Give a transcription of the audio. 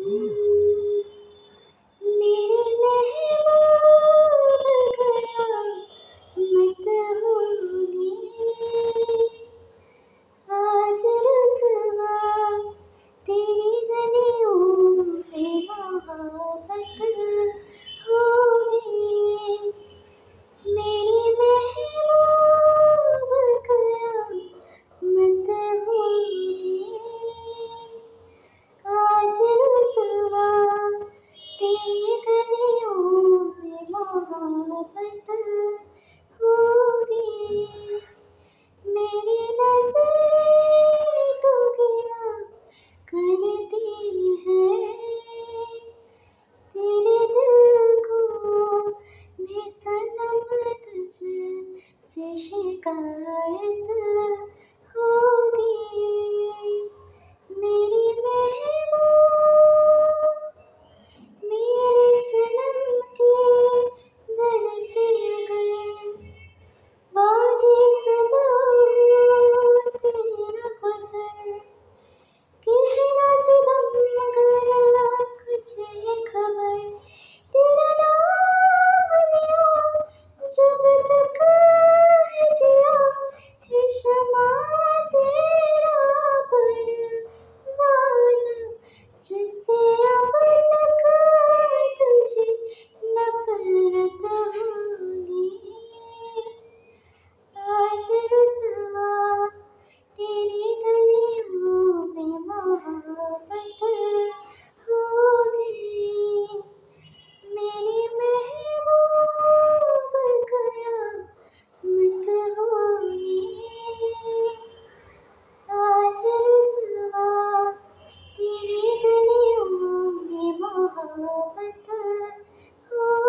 मेरे महबूब क़यामत होगी, आज रुसवा तेरी गलियों में मोहब्बत होगी। मेरी महबूब क़यामत होगी, आज रुसवा तेरी गलियों में मोहब्बत होगी। मेरी नज़रें तो गिला करती है, तेरे दिल को भी सनम तुझसे शिकायत होगी। मेरी महबूब मेरे सनम के दर से अगर वादी सबा तेरा गुज़र, कहना सितम कर कुछ है खबर, तेरा नाम लिया जब तक है जिया है शमा तेरा परवाना, जिससे अब तक तुझे नफरत होगी। आज रुसवा तेरी गलियों में मोहब्बत होगी। मेरी महबूब क़यामत होगी, आज रुसवा तेरी गलियों में मोहब्बत होगी।